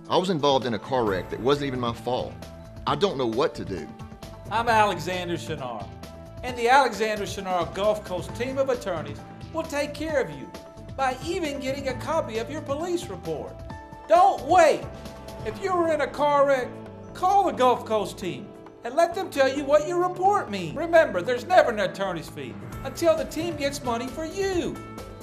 I was involved in a car wreck that wasn't even my fault. I don't know what to do. I'm Alexander Shinar, and the Alexander Shinar Gulf Coast team of attorneys will take care of you by even getting a copy of your police report. Don't wait! If you were in a car wreck, call the Gulf Coast team and let them tell you what your report means. Remember, there's never an attorney's fee until the team gets money for you.